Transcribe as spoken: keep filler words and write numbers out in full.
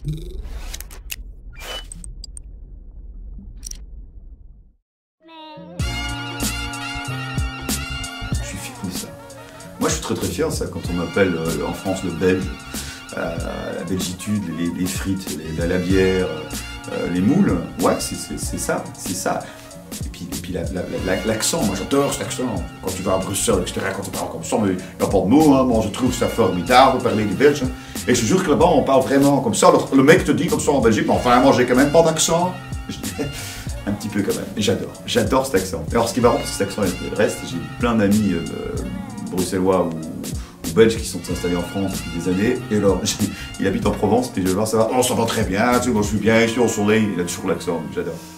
Je suis fier de ça. Moi, je suis très très fier de ça quand on m'appelle euh, en France le Belge. Euh, la belgitude, les, les frites, les, la, la bière, euh, les moules. Ouais, c'est ça, c'est ça. Et puis, et puis l'accent, la, la, moi j'adore cet accent. Quand tu vas à Bruxelles, et cetera, quand on parle comme ça, mais il n'y a pas de mots, hein. Moi je trouve ça formidable de parler des Belges. Hein. Et je te jure que là-bas on parle vraiment comme ça. Alors, le mec te dit comme ça en Belgique, mais enfin moi j'ai quand même pas d'accent. Je dis un petit peu quand même. Et j'adore, j'adore cet accent. Alors ce qui est marrant, c'est cet accent et le reste, j'ai plein d'amis euh, bruxellois ou, ou belges qui sont installés en France depuis des années. Et alors, il habite en Provence, et je vais voir ça va. Oh, ça va très bien, tu sais, moi je suis bien ici au soleil, il a toujours l'accent, j'adore.